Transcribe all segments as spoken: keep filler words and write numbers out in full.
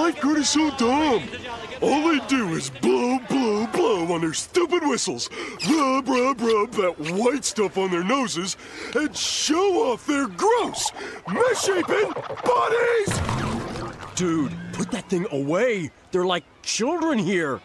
life good is so dumb. All they do is blow, blow, blow on their stupid whistles, rub, rub, rub that white stuff on their noses, and show off their gross, misshapen bodies! Dude, put that thing away. They're like children here.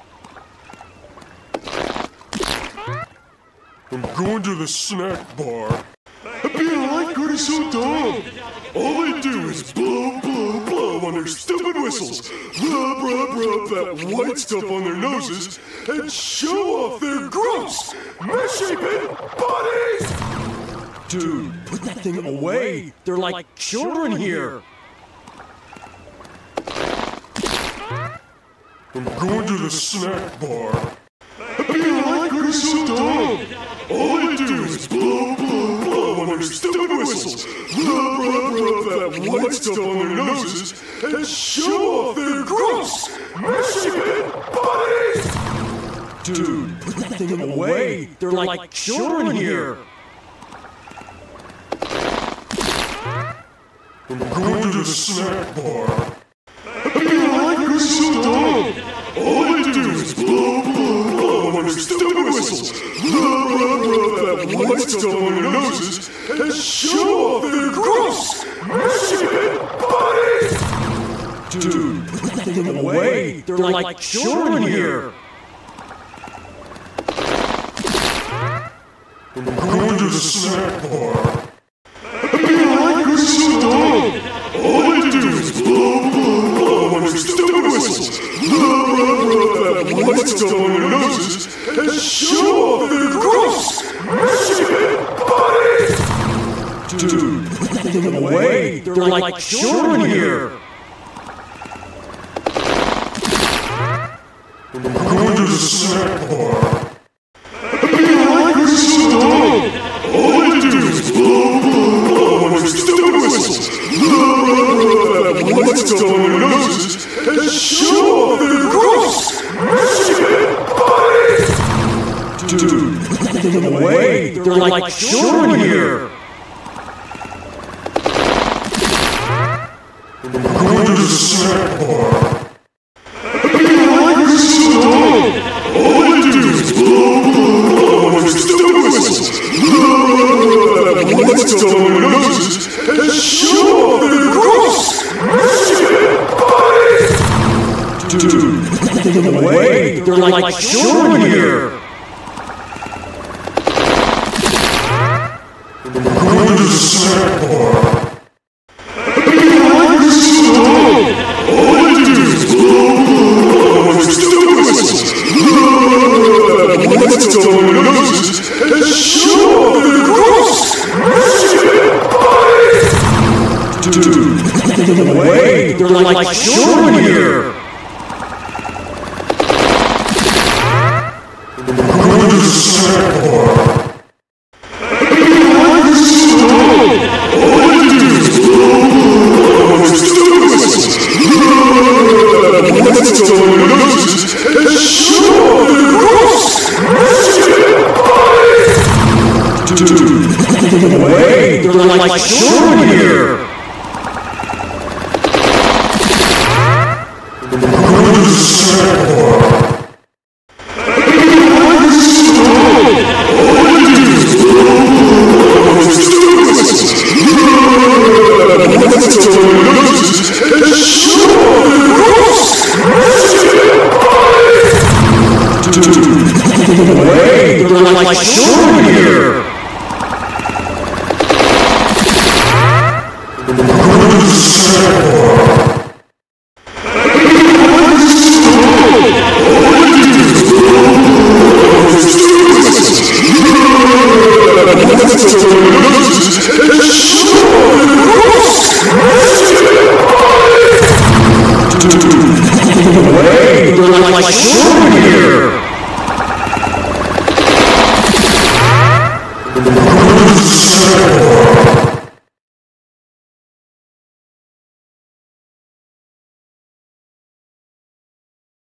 I'm going to the snack bar. Being life good is so dumb. All they do is blow, blow, blow on their stupid whistles, rub, rub, rub that white stuff on their noses, and show off their gross, misshapen bodies! Dude, put that thing away. They're like children here. I'm going to the snack bar. Being life good is so dumb. All they do is blow, blow, blow on their stupid whistles, rub, rub, rub that white stuff on their noses, and show off their gross, misshapen bodies! Dude, put that thing away. They're like children here. I'm going to the snack bar. Being life good is so dumb. All they do is blow, blow, blow on their stupid whistles, rub, rub, rub that white stuff on their noses, and show off their gross, misshapen bodies! Dude, put that thing away. They're like children here. I'm going to the snack bar. Being life good is so dumb. All they do is blow, blow, blow on their stupid whistles, rub, rub, rub that white stuff on their noses, and show off their gross, misshapen bodies! Dude, put that thing away. They're like children here. I'm going to the snack bar. Being life good is so dumb. All they do is blow, blow, blow on their stupid whistles, rub, rub, rub that white stuff on their noses, and show off their gross, misshapen bodies! Dude, put that thing away. They're like children here. I'm going to the snack bar. Being life good is so dumb. All they do is blow, blow, blow on their stupid whistles, rub, rub, rub that white stuff on their noses, and show off their gross, misshapen bodies! Dude, put that thing away. They're like children here. I'm going to the snack bar. Being life good is so dumb. All they do is blow, blow, blow on their stupid whistles, rub, rub, rub that white stuff on their noses, and show off their gross, misshapen bodies! Dude, put that thing away. They're like children here. I'm going to the snack bar. Being life good is so dumb. All they do is blow, blow, blow on their stupid whistles, rub, rub, rub that white stuff on their noses, and show off their gross, misshapen bodies! Dude, put that thing away. They're like children here. I'm going to the snack bar. Being life good is so dumb. All they do is blow, blow, blow on their stupid whistles, rub, rub, rub that white stuff on their noses, and show off their gross, misshapen bodies! Dude, put that thing away. They're like children here. I'm going to the snack bar.